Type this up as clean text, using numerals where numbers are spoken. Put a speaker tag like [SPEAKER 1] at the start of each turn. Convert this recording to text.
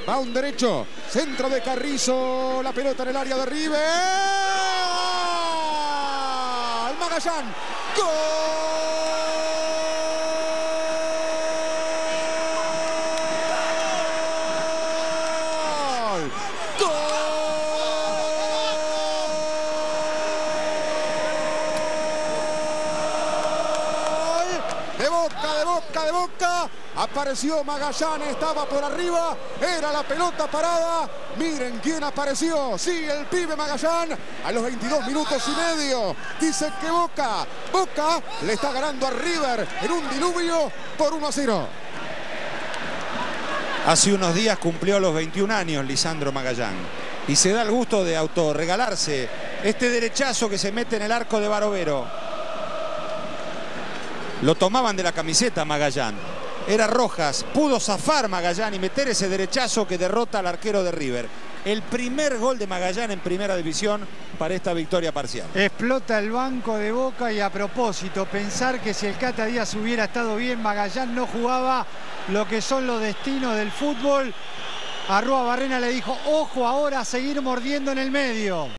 [SPEAKER 1] Va un derecho. Centro de Carrizo. La pelota en el área de River. Magallán. ¡Gol! De Boca, apareció Magallán, estaba por arriba, era la pelota parada. Miren quién apareció, sí, el pibe Magallán, a los 22 minutos y medio. Dice que Boca le está ganando a River en un diluvio por 1-0.
[SPEAKER 2] Hace unos días cumplió los 21 años Lisandro Magallán y se da el gusto de autorregalarse este derechazo que se mete en el arco de Barovero. Lo tomaban de la camiseta Magallán. Era Rojas. Pudo zafar Magallán y meter ese derechazo que derrota al arquero de River. El primer gol de Magallán en primera división para esta victoria parcial.
[SPEAKER 3] Explota el banco de Boca y a propósito, pensar que si el Cata Díaz hubiera estado bien, Magallán no jugaba lo que son los destinos del fútbol. A Rúa Barrena le dijo, ojo ahora a seguir mordiendo en el medio.